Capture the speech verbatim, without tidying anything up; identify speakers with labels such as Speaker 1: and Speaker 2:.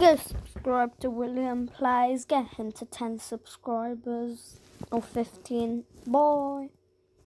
Speaker 1: Go subscribe to William Plays. Get him to ten subscribers or fifteen. Bye.